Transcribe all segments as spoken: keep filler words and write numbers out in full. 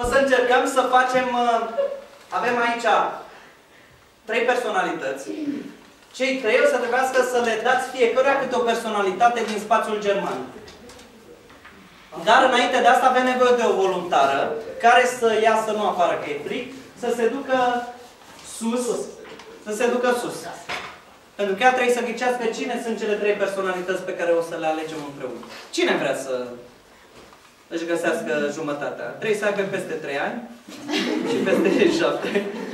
să încercăm să facem... Avem aici trei personalități. Cei trei o să trebuiască să le dați fiecăruia câte o personalitate din spațiul german. Dar înainte de asta avem nevoie de o voluntară care să iasă, nu afară că e fric, să se ducă sus, să se ducă sus. Pentru că ea trebuie să ghicească cine sunt cele trei personalități pe care o să le alegem împreună. Cine vrea să își găsească jumătatea? Trebuie să aibă peste trei ani și peste șapte.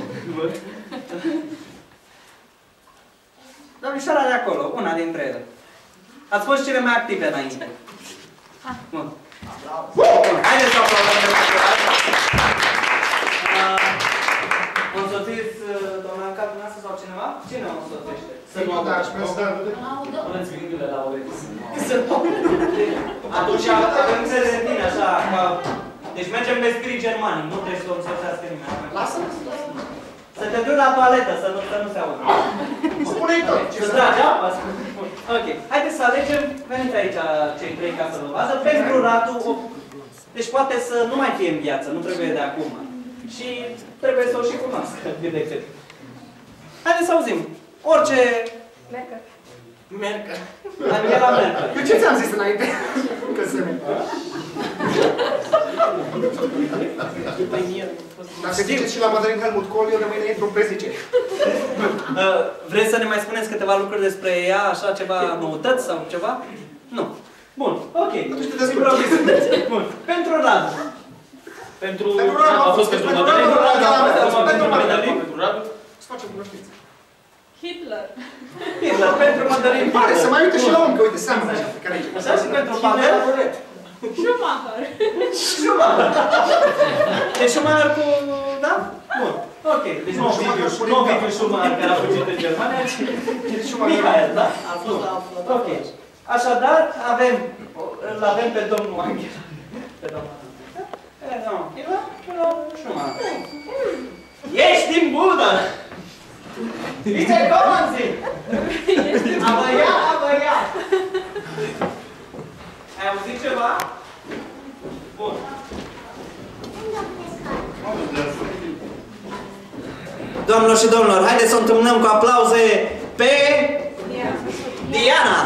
Domnișoara de acolo, una dintre ele. Ați fost cele mai active înainte. Bun. Haideți să aplaudăm de mă însoțiți doamna Anca dumneavoastră sau cineva? Cine mă însoțește? Să nu adași pe asta. Puneți gândile la urechi. Atunci avem încredere de tine, așa. Deci mergem pe scrii germanii, nu trebuie să o însoțească nimeni. Lasă-mă. Să te duci la toaletă, să nu, să nu se audă. Spune-i tot. Ce să tragi apa? Ok. Haideți să alegem, veniți aici cei trei ca să vă vadă, pentru Radu. Deci poate să nu mai fie în viață, nu trebuie de acum. Și trebuie să o și cunoască, de decât. Haideți să auzim. Orice... Mercă. Mercă. Daniela Mercă. Eu ce ți-am zis înainte? Că se mercă. Dacă ziceți și la Mădălin Helmut Kohl, eu de mâine intru în prezice. Vreți să ne mai spuneți câteva lucruri despre ea, așa, ceva noutăți sau ceva? Nu. Bun, ok. Bun. Pentru Radu. Pentru Radu. A fost pentru Mădălin. Pentru Mădălin. Pentru Radu. Să facem cunoștință. Hitler. Hitler, pentru Mădălin. Pare să mai uite și la om, că uite, seamănă. Așa și pentru Pavel? Schumacher. Schumacher. Deci Schumacher cu... Da? Bun. Ok. Deci nu Ovidiu Schumacher care a fugit în Germania, ci Mihail, da? A fost la... Ok. Așadar, avem... Îl avem pe domnul Angela. Pe domnul Angela. Nu. Schumacher. Ești din Budă! Zice Comanzi! Avăia, avăia! Ai auzit ceva? Bun. Doamnelor și domnilor, haideți să o întâmnăm cu aplauze pe Diana!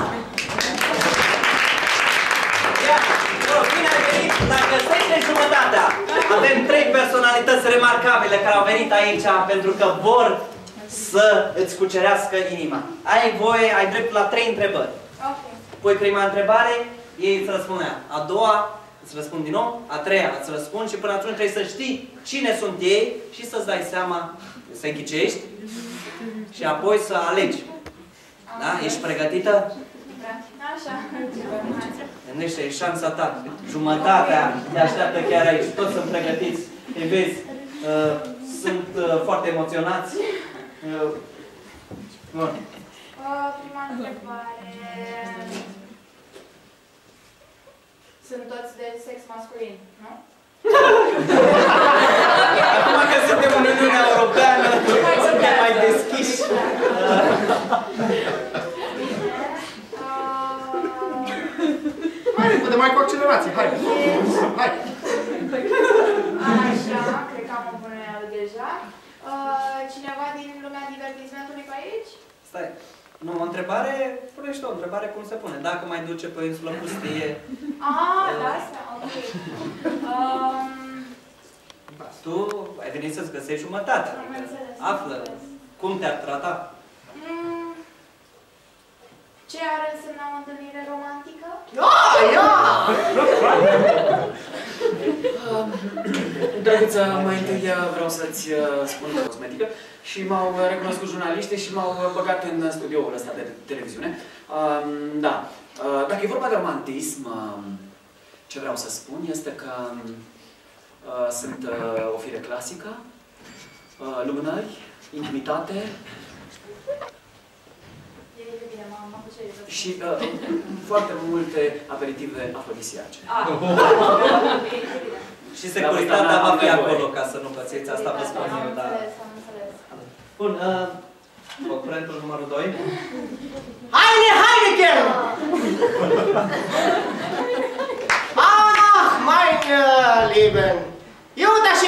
Bine ai venit! Dacă găsește jumătatea, avem trei personalități remarcabile care au venit aici pentru că vor să îți cucerească inima. Ai voie, ai drept la trei întrebări. Ok. Pui prima întrebare, ei îți răspundea. A doua, îți răspund din nou. A treia, îți răspund și până atunci trebuie să știi cine sunt ei și să-ți dai seama, să-i ghicești și apoi să alegi. Da? Ești pregătită? Așa. Gândește, e șansa ta. Jumătatea te așteaptă chiar aici. Toți sunt pregătiți. Îi vezi, uh, sunt uh, foarte emoționați. Uh, bun. Uh, prima întrebare... Sunt toți de sex masculin, nu? Acum că suntem în Uniunea Europeană, suntem mai deschiși. Mai repede, mai cu accelerație, hai! Hai! Așa, cred că am o bună deja. Cineva din lumea divertismentului pe aici? Stai. Nu, o întrebare, punește o întrebare cum se pune. Dacă mai duce pe o insulă pustie... Ah, da, asta, ok. Um, Tu ai venit să-ți găsești jumătatea. Află cum te-ar trata. mm, ce ar însemna o întâlnire romantică? Ah, ia! Drăguță, mai întâi vreau să-ți spun cosmetică și m-au recunoscut jurnaliști și m-au băgat în studioul ăsta de televiziune. Da, dacă e vorba de romantism, ce vreau să spun este că sunt o fire clasică, lumânări, intimitate și foarte multe aperitive afrodisiace. Și securitatea va fi acolo ca să nu pățiți. Asta vă spun eu, dar... Bun, concurentul numărul doi. Haide, haide, chiar! Ah, mein Lieben! Iuda și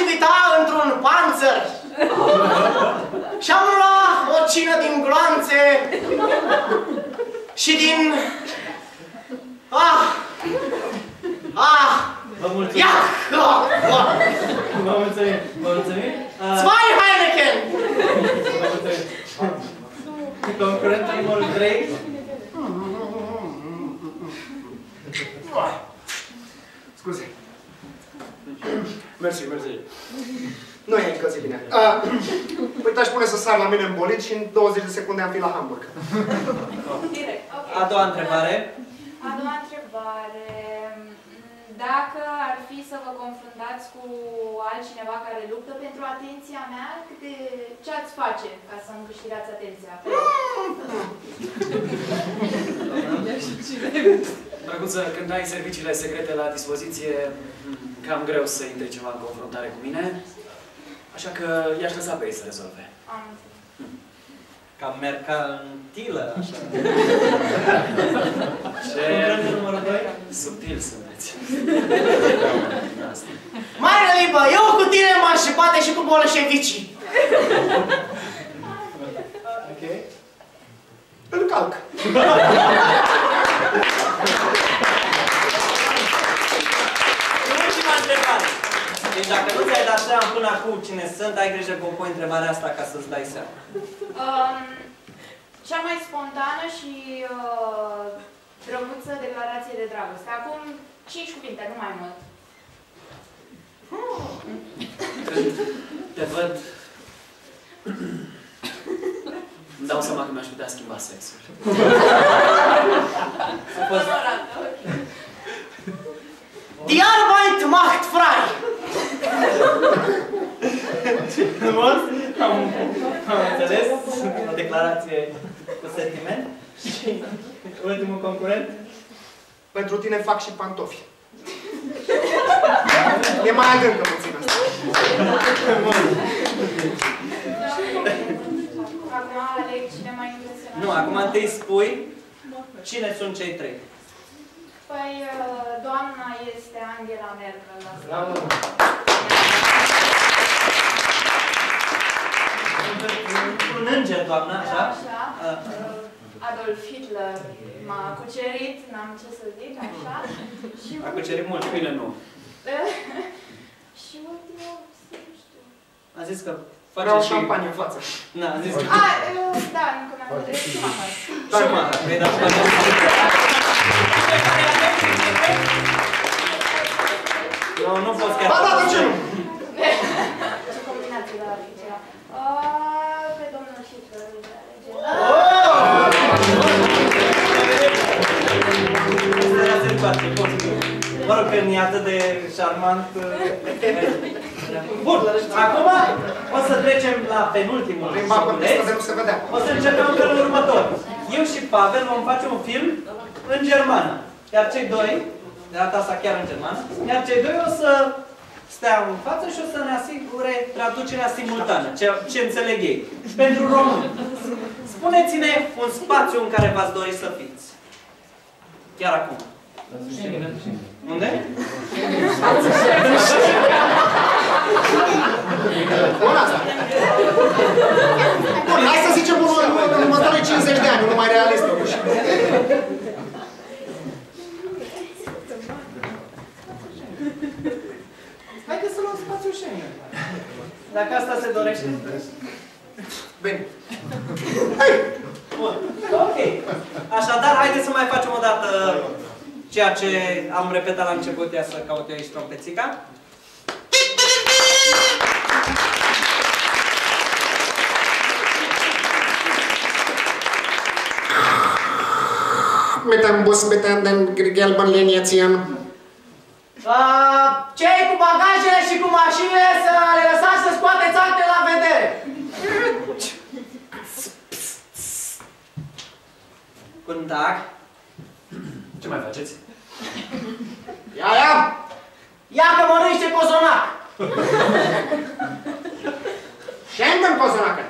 un panțăr. Și am luat o cină din gloanțe și din... Ah! Ah! Vă mulțumim! Ia! Ah! Ah! Vă mulțumim! Vă mulțumim! Zwei Heineken! Vă mulțumim! Concurentul numărul trei. Scuze. Mersi, mersi. Nu e încălzit bine. Uh, uite, aș pune să sar la mine în bolit și în douăzeci de secunde am fi la Hamburg. Direct, ok. A doua întrebare. A doua întrebare. Dacă ar fi să vă confruntați cu altcineva care luptă pentru atenția mea, câte... ce ați face ca să-mi câștigați atenția? Drăguță, când ai serviciile secrete la dispoziție, cam greu să intri ceva în confruntare cu mine, așa că i-aș lăsa pe ei să rezolve. Am înțeles. Cam mercantilă, așa. Ce Concurentul numărul doi. subtil sunteți. Mare Libă, eu cu tine m-aș și bate și cu bolșevicii. Ok. Îl calc. Ultima întrebare. Deci dacă nu ți-ai dat seama până acum cine sunt, ai grijă că o pui întrebarea asta ca să-ți dai seama. Um, cea mai spontană și uh, drăguță declarație de dragoste. Acum cinci cuvinte, nu mai mult. Te văd... Îmi dau seama că mi-aș putea schimba sexul. Onorat, ok. Die Arbeit macht frei! Frumos? Am, am înțeles. O declarație cu sentiment. Și ultimul concurent. Pentru tine fac și pantofi. E mai adâncă puțin asta. Acum aleg cine mai impresionat. Nu, acum întâi spui cine sunt cei trei. Păi, doamna este Angela Merkel. Bravo! Un înger, doamna, așa? Așa. Adolf Hitler m-a cucerit, n-am ce să zic, așa. Și A cucerit mult, bine nu. și ultimul, nu știu. A zis că Vreau face și... șampanie în față. Na, a zis că... A, da, încă mi-am hotărât și Schumacher. Schumacher, păi da, Nu, nu fost chiar... Ba da, de ce nu? Ce combinație la Arficea. Pe domnul Hitler, Mă rog, că e atât de șarmant. Bun, acum o să trecem la penultimul subiect. O să începem în felul următor. Eu și Pavel vom face un film în germană. Iar cei doi, de data asta chiar în germană, iar cei doi o să stea în față și o să ne asigure traducerea simultană, ce, ce înțeleg ei. Pentru români. Spuneți-ne un spațiu în care v-ați dori să fiți. Chiar acum. Unde? Bun, asta. Bun, hai să zicem unul în următorii cincizeci de ani, unul mai realist. Haideți să luăm spațiul Schengen. Dacă asta se dorește. Bine. Bun. Ok. Așadar, haideți să mai facem o dată ceea ce am repetat la început, ia să caut eu aici trompețica. Mit dem Bus bitte an den gelben Linie ziehen. Cei cu bagajele și cu mașinile să le lăsați să scoateți acte la vedere. Guten Tag. Ce mai faceți? Ia, ia! Ia că mănânci ce cozonac! Schengen cozonacă.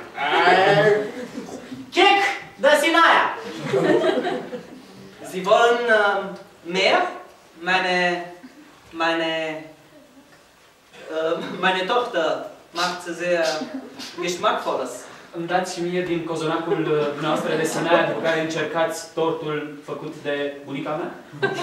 Check de Sinaia! Sie wollen äh, mehr? Meine, meine, äh, meine Tochter macht sehr geschmackvolles. Îmi dați și mie din cozonacul dumneavoastră de sănaia după care încercați tortul făcut de bunica mea?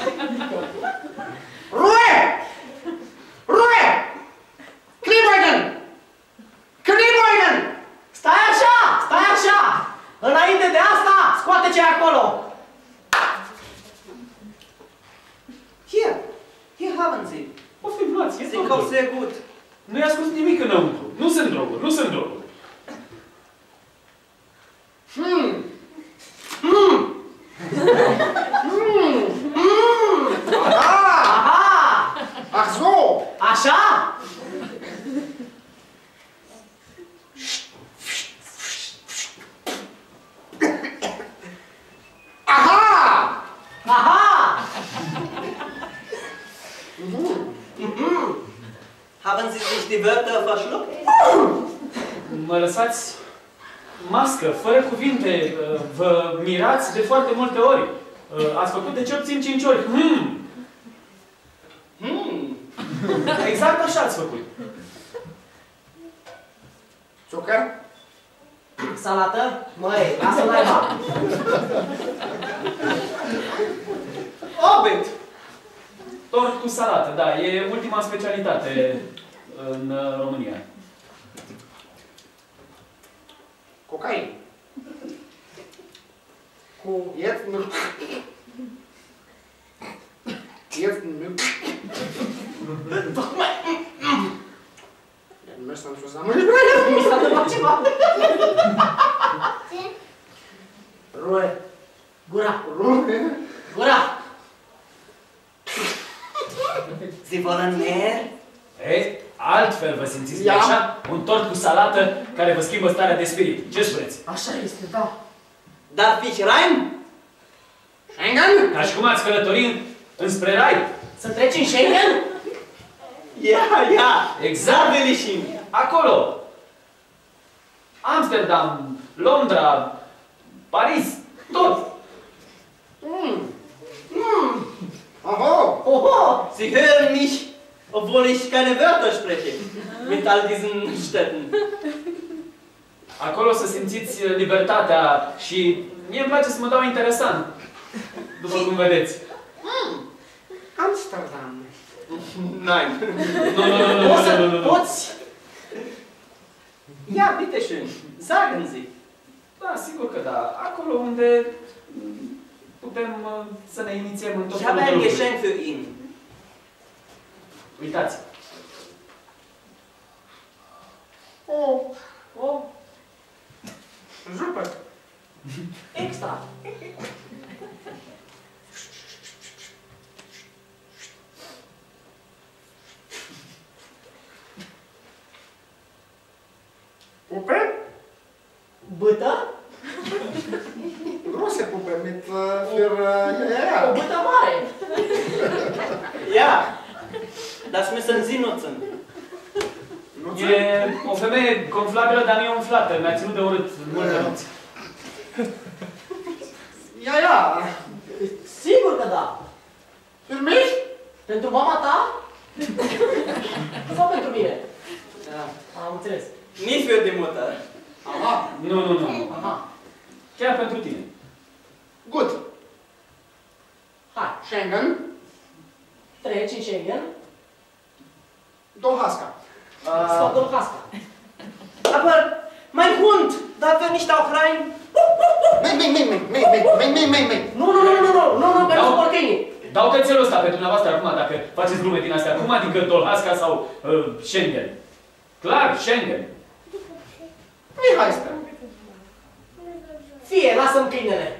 Rue! Rue! Knieboinen! Knieboinen! Stai așa! Stai așa! Înainte de asta, scoate ce acolo! Hier, hier haben Sie. O fi, luați, e Sie kocht tortul. sehr gut. Nu i-a spus nimic înăuntru. Nu sunt droguri, nu sunt droguri. Hmm. Hmm. Hmm. Hmm. Aha! Aha! Ach so! Așa? Aha! Aha! Haben Sie sich die Wörter verschluckt? Mă lăsați mască, fără cuvinte. Vă mirați de foarte multe ori. Ați făcut de cel puțin cinci ori. Hmm. Hmm. Exact așa ați făcut. Zucker? Salată? Măi, lasă naiba! Obit! Tort cu salată, da. E ultima specialitate în România. Cocain. Cu... Jetzt nu... Jetzt nu... Nu merg să-mi zusammen. Mi s-a întâmplat ceva. Rue. Gura. Rue. Gura. Sie wollen mehr? E, altfel vă simțiți Ia. așa? Un tort cu salată care vă schimbă starea de spirit. Ce spuneți? Așa este, da. Darf ich rein? Schengen? Ca și cum ați călători înspre rai. Să treci în Schengen? Ja, ja. Exact. Da will ich hin. Acolo. Amsterdam, Londra, Paris, tot. Mm. Mm. Oho. Oho. Sie hören mich, obwohl ich keine Wörter spreche. Mit all diesen Städten. Acolo să simțiți libertatea și mie îmi place să mă dau interesant. După cum vedeți. Mm. Amsterdam. Nein. Nu, nu, nu, nu, Poți nu, să... nu, nu. Poți... Ja, bitte schön. Sagen Sie. Da, sigur că da. Acolo unde putem uh, să ne inițiem în tot Ich habe felul de ein lucruri. Geschenk für ihn. Uitați. Oh. Oh. Super. Extra. Pupe? Bâtă? Große Puppe mit äh, für äh, ja, ja, O ja. bâtă mare. Ja, das müssen Sie nutzen. E o femeie conflabilă, dar nu e umflată. Mi-a ținut de urât multe nopți. Ja, ja. Sigur că da. Für mich? Pentru mama ta? Sau pentru mine? Ja. Am înțeles. Nicht für die Mutter. Aha. Nu, nu, nu. Aha. Chiar pentru tine. Gut. Hai. Schengen. Treci în Schengen. Dolhaska. Sau Äh, domnul Hasca. aber mein Hund, darf er nicht auch rein? Mei, mei, mei, mei, mei, mei, mei, mei, mei. Nu, nu, nu, nu, nu, nu, nu, pentru Dau- porcăinii. Dau cățelul ăsta pe dumneavoastră acum, dacă faceți glume din astea. Cum adică Dolhasca sau uh, Schengen? Clar, Schengen. Wie heißt er? Fie, lasă-mi câinele.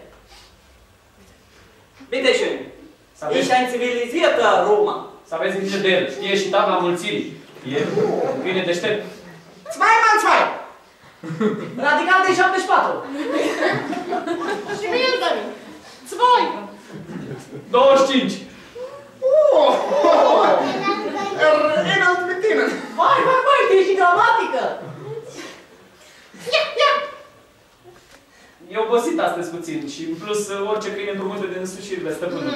Bitte schön. Să aveți, Ich ein zivilisierter Roma. să aveți grijă de el. Știe și tabla mulțirii. E un câine deștept. Zwei mal zwei. Radical de șaptezeci și patru. Și mie dă-mi. Zwei. douăzeci și cinci. Oh, oh, er erinnert mit Ihnen. Vai, vai, vai, tu ești gramatică. Ia, ia. E obosit astăzi puțin și în plus orice câine împrumută din însușirile stăpânului.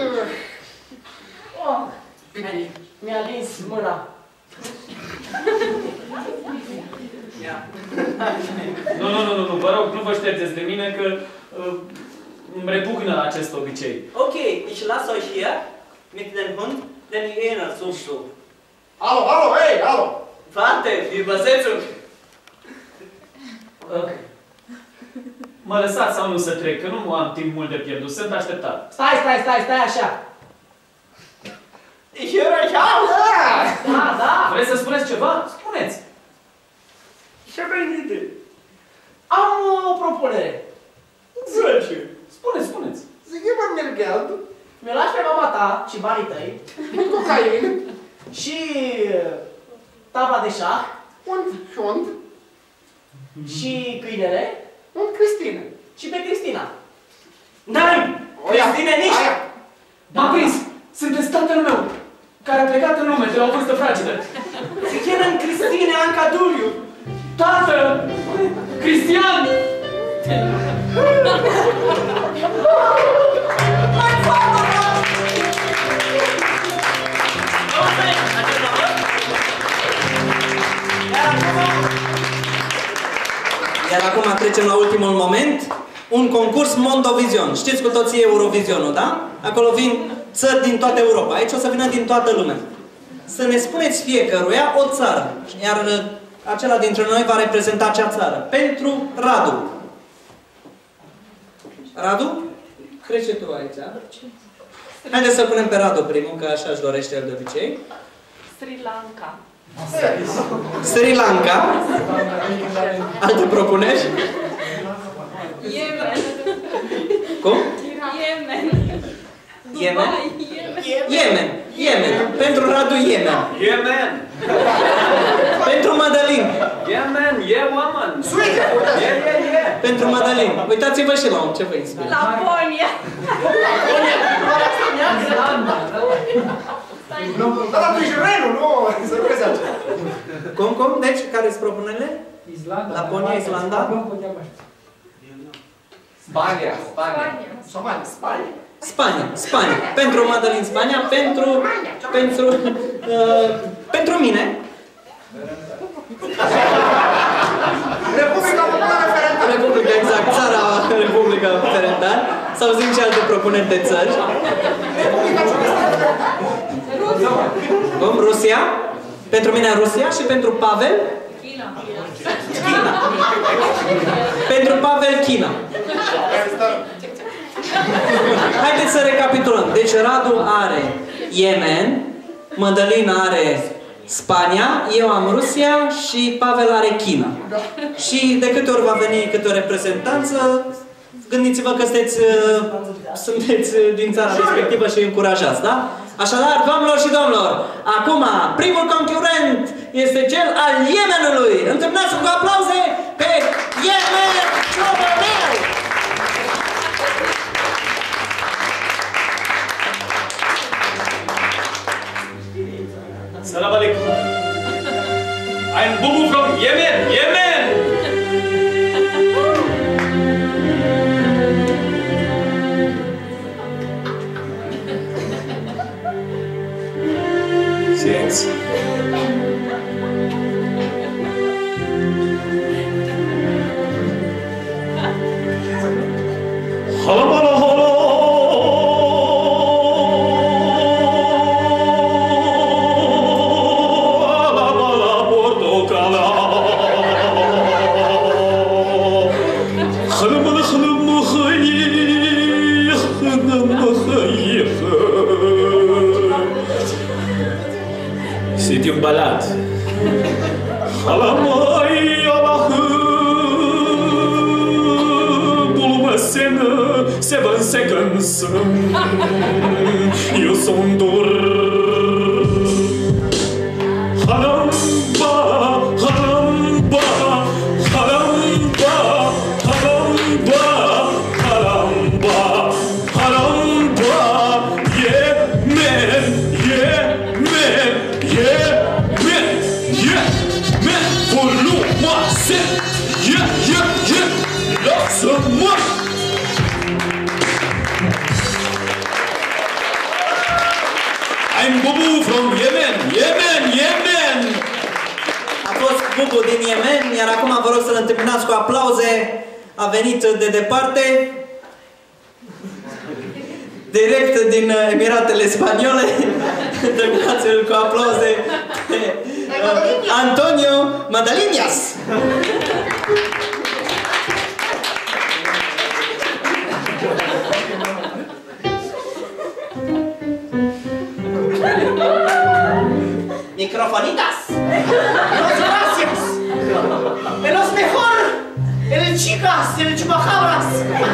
Oh, mi-a lins mâna. Nu, nu, nu, nu, vă rog, nu vă ștergeți de mine că uh, îmi repugnă acest obicei. Okay, ich lasse euch hier mit dem Hund den Hyänensuchzug. Alo, alo, hey, alo! Warte, Übersetzung. Uh, mă lăsați sau nu să trec, că nu am timp mult de pierdut, sunt așteptat. Stai, stai, stai, stai așa. Ich höre euch auf. Da, da. Vreți să spuneți ceva? Spuneți. Ich habe eine Idee. Am o propunere. Zice. Spuneți, spuneți. Zic, eu mă mergeld, Mi-o lași pe mama ta și banii tăi cocain, și tabla de șah un hund, și câinele un Cristina. și pe Cristina. Nein! Christine nicht! Aia. M-am prins! Sunteți tatăl meu, care a plecat în lume de la o vârstă fragedă. Sie kennen Christine Anca Duliu. Tată! Cristian! Iar acum trecem la ultimul moment. Un concurs Mondovision. Știți cu toții Eurovizionul, da? Acolo vin țări din toată Europa. Aici o să vină din toată lumea. Să ne spuneți fiecăruia o țară. Iar acela dintre noi va reprezenta acea țară. Pentru Radu. Radu? Trece tu aici. Haideți să punem pe Radu primul, că așa își dorește el de obicei. Sri Lanka. Sri Lanka. Alte propuneri? Yemen. Cum? Yemen. Yemen? Yemen. Yemen. Yemen. Pentru Radu, Yemen. Yemen! Pentru Madalin. Yemen! Yeah, woman! Suedia! Yeah, yeah, yeah! Pentru Madalin. Uitați-vă și la un ce vă inspiră. Laponia. Da, dar tu ești renul, nu? Să nu crezi altceva. Cum, cum? Deci, care sunt propunerile? Islanda. Laponia, Islanda. Spania. Spania. Somalia, Spania. Spania. Spania. Pentru Madalin, Spania. Pentru... Pentru... Uh, pentru mine. Republica Populară Ferentar. Republica, exact. Țara Republica Ferentar. Să auzim și alte propuneri de țări. Cum? Rusia? Pentru mine Rusia și pentru Pavel? China. China. Pentru Pavel, China. Haideți să recapitulăm. Deci Radu are Yemen, Madalina are Spania, eu am Rusia și Pavel are China. Și de câte ori va veni câte o reprezentanță, gândiți-vă că sunteți, sunteți din țara respectivă și încurajați, da? Așadar, doamnelor și domnilor, acum primul concurent este cel al Yemenului. Întâlnați cu aplauze pe Yemen Ciobănel! Salam alaikum! Ein Bubu from Yemen! Yemen! Silenzio. Hala bala hala. Hala bala portokala. Khalım khalım khayy. Khalım khayy. C'est une balade. Halamay Allah'ı bulmasını seven seconds'ın yusundur. Halamba, halamba, halamba, halamba, halamba, halamba, Yemen, Yemen, Yemen, Yemen, vurma sen, ye, ye, ye, lazım. Bubu din Yemen, iar acum vă rog să-l întâmpinați cu aplauze. A venit de departe, direct din Emiratele Spaniole. Întâmpinați-l cu aplauze Antonio Madalinas. Microfonitas. Los gracias. De los mejor. El chicas, el chupacabras.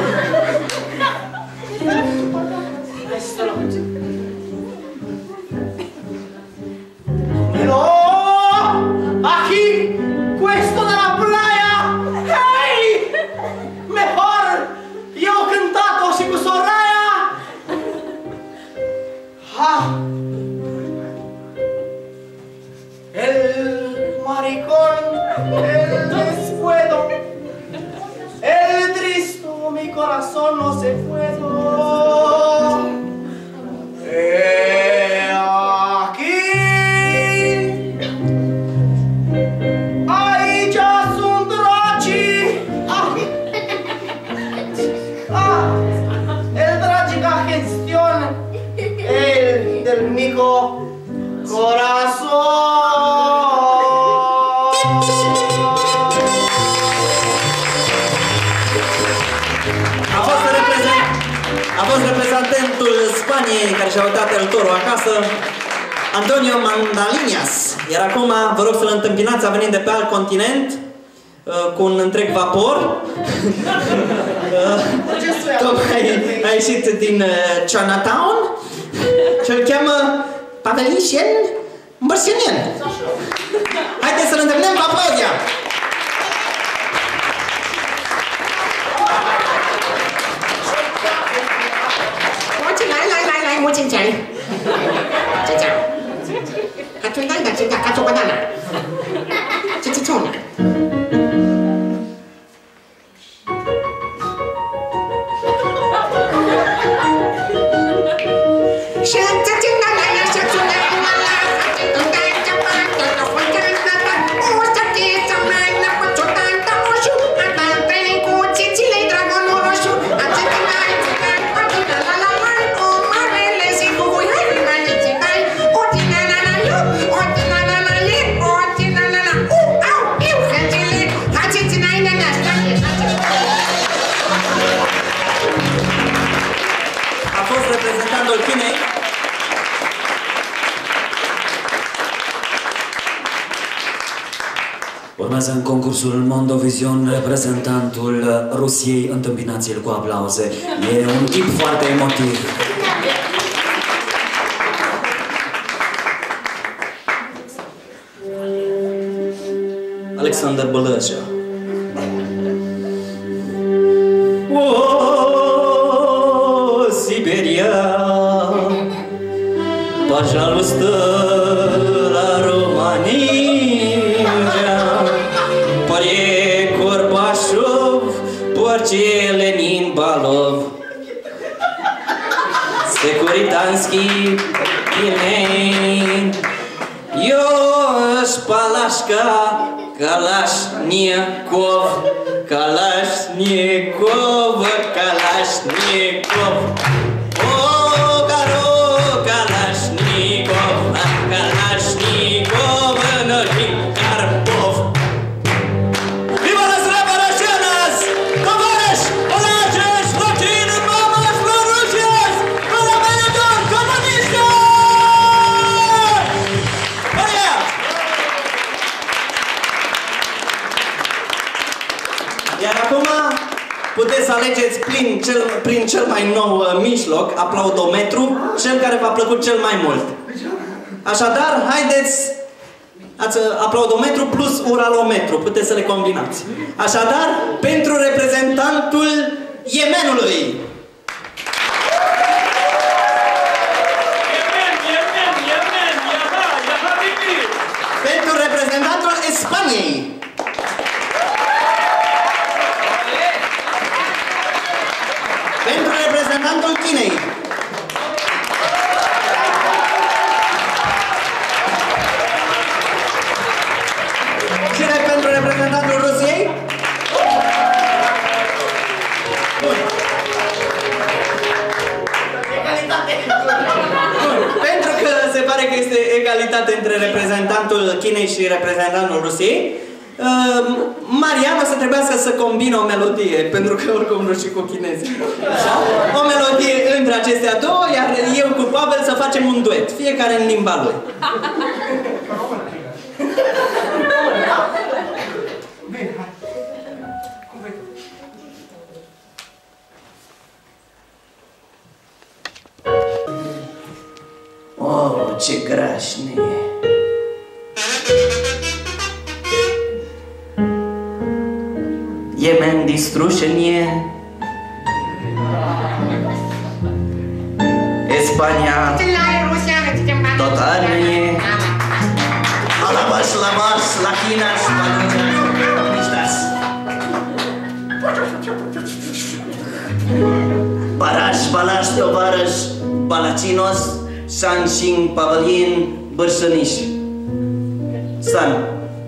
Pero aquí, questo de la playa. Hey, mejor. Yo he cantado si con Soraya. Ah. El maricón, el despuedo, el tristo, mi corazón no se puedo. Eh, aquí, aici sunt dragii. Ah, ah, el dragii ca gestión, el del mico corazón. A fost reprezentantul Spaniei care și-a uitat el torul acasă, Antonio Madalinas. Iar acum vă rog să-l întâmpinați, a venit de pe alt continent cu un întreg vapor. Tocmai a ieșit din Chinatown și îl cheamă Pavelicien Mbărșenien. Haideți să-l întâmpinăm cu aplaudia! 我真真，真真，还最难的真的，还做不到呢，这这臭呢。是这真的来呀，是出来啦啦，这都带着嘛，这都会干的的，我这地上面那不做单的我数，啊单对古起起来dragon我数，啊这个来这个，啊这个啦啦啦，哦妈嘞嘞是不会还是蛮的期待，我听啦啦啦哟，我听啦啦啦耶，我听啦啦啦，哦哦哟，很起来，还起起来啦啦，三点三点。 A fost reprezentantul Chinei. Urmează în concursul Mondovision reprezentantul Rusiei, întâmpinați-l cu aplauze. E un tip foarte emotiv. Alexander Bălăcea. O, Siberia, пожалуйста, la România, Pare Gorbașov, Porce Lenin Balov, Securitanski, Pimen, Ioș Palașca, Kalashnikov, Kalashnikov, Kalashnikov. O, Garo, Kalashnikov, Kalashnikov, Nări Karpov. Viva las Rabarășenas! Tovarăș, Olaceș, Locin, Mamaș, Lorușeș, Colomenitor, comuniști! Oia! Iar acum puteți să alegeți prin cel, prin cel mai nou uh, mijloc, aplaudometru, cel care v-a plăcut cel mai mult. Așadar, haideți, ați, uh, aplaudometru plus uralometru, puteți să le combinați. Așadar, pentru reprezentantul Yemenului. Yemen, Yemen, Yemen, Yaha, Yaha Bibi. Pentru reprezentantul Spaniei. Pentru reprezentantul Chinei. Și egalitate între reprezentantul Chinei și reprezentantul Rusiei, uh, Marian o să trebuiască să combine o melodie, pentru că oricum nu știu cu chinezii. Așa? O melodie între acestea două, iar eu cu Pavel să facem un duet, fiecare în limba lui. Oh, ce grașnie! Yemen distrușenie, Spania totalnie, alabaș, lamaș, lachinaș, balinaș, Paraș, balaș, tovarăș, balacinos, Sanșin, Pavelin, Bârșăniș. San.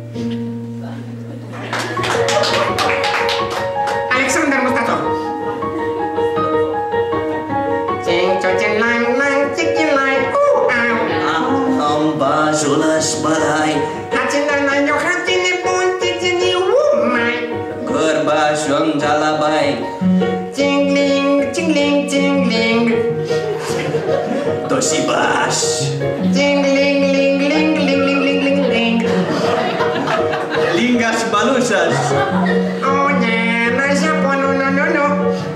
Alexander Mustator. Ambajulaș, balai. Gărbaș, ongalabai. Tingling, tingling, tingling. Toshibaș. Tingling, ling, ling, ling, ling, ling, ling, ling. Lingaș, balușaș. Oh, na, Japon, nu, nu, nu, nu.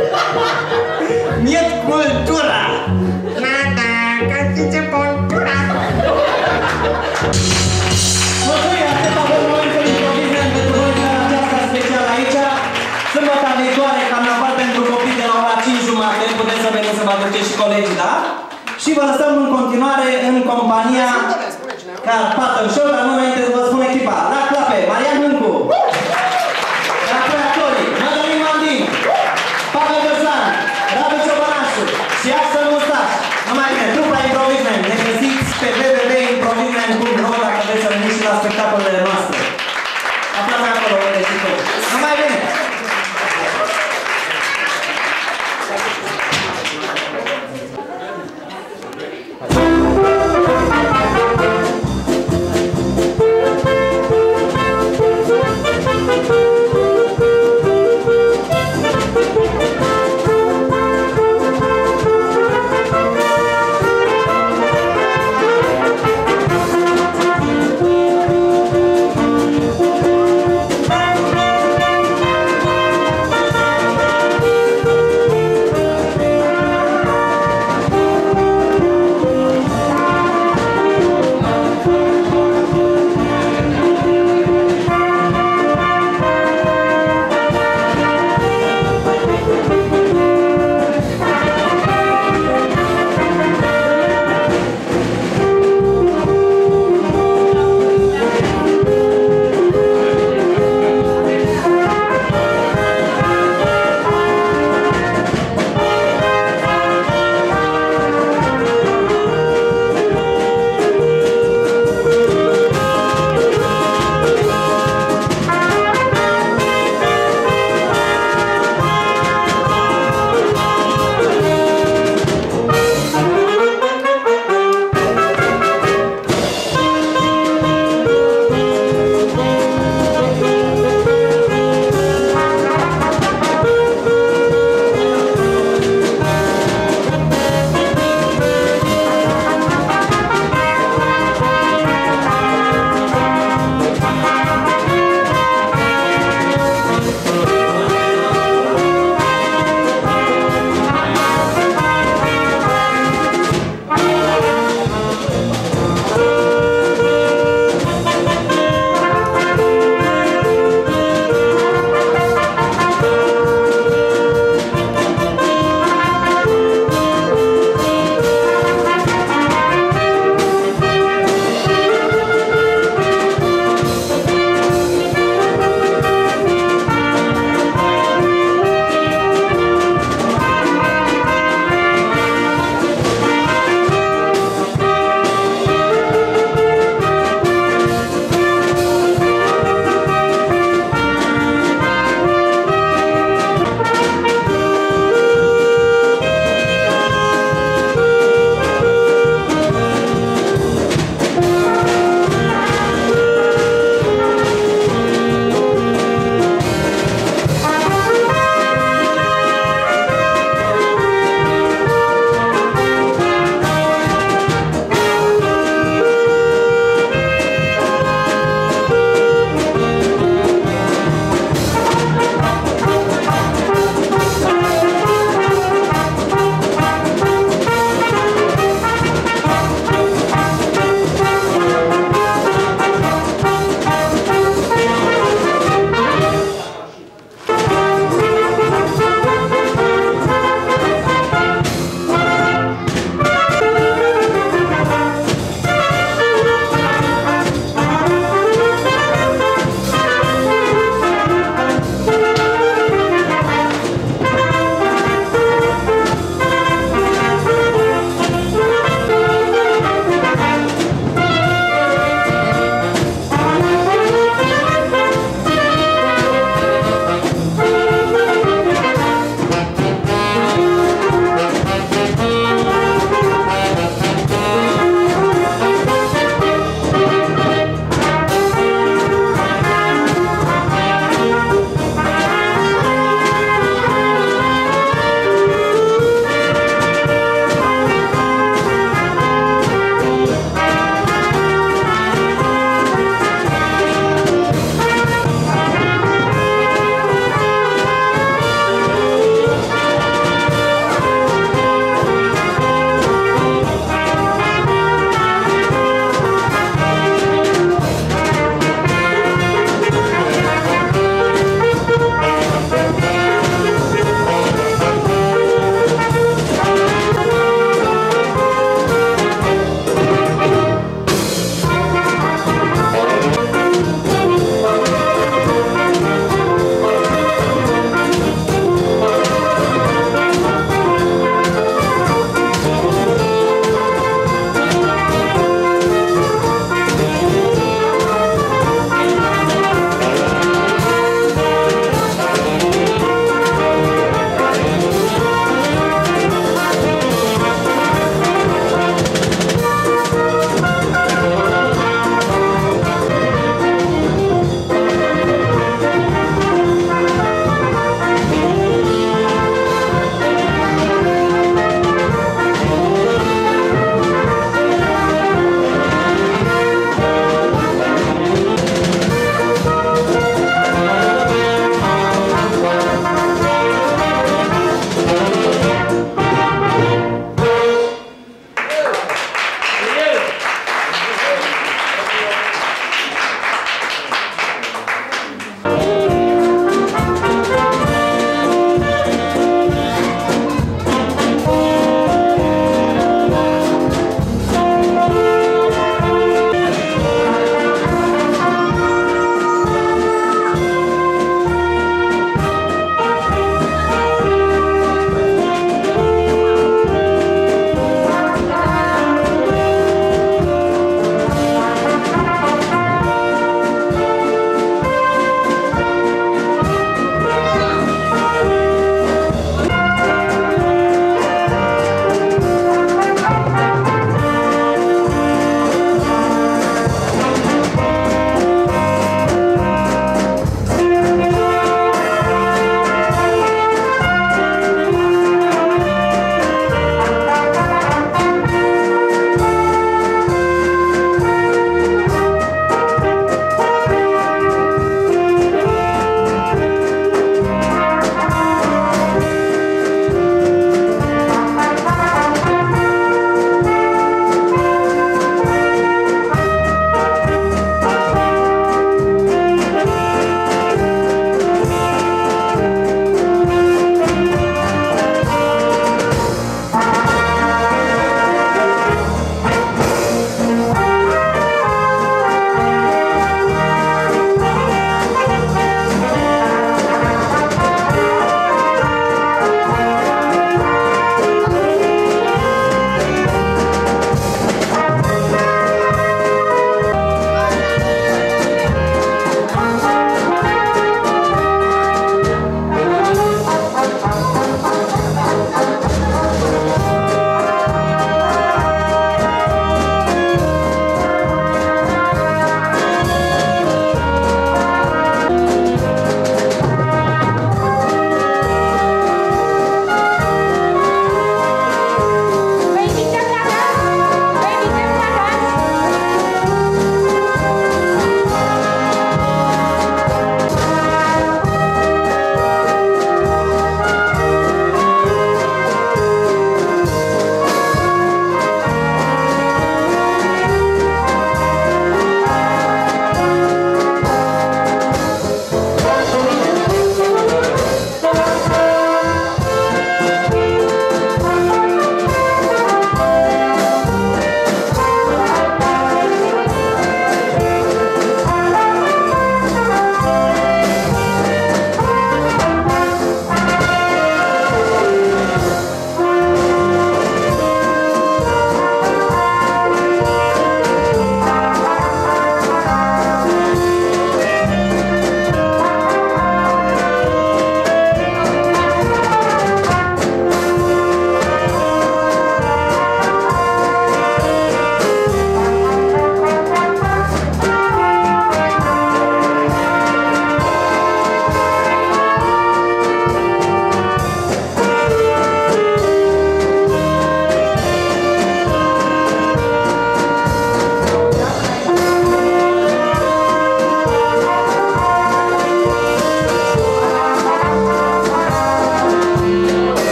Niet cultura. Nada, ca Japon, cultura. Mulțumim, atât avem momentul improvize pentru noi în aceasta specială aici. Sâmbătă viitoare, carnaval pentru copii de la ora cinci jumate. Puteți să veniți să vă aduceți și colegii, da? Și vă lăsăm în continuare în compania Carpatăn Show, dar nu înainte să vă spun echipa. La clape, Marian Hâncu. La creatorii, Mădălin Mandin, Pavel Găslan, Radu Ciobănașu și Axel Mustaș. Numai bine, trupa Improvisement. Ne găsiți pe w w w punct improvisement punct ro dacă vreți să veniți și la spectacolele noastre. Aflați acolo, unde și tot. Numai bine!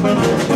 Thank you.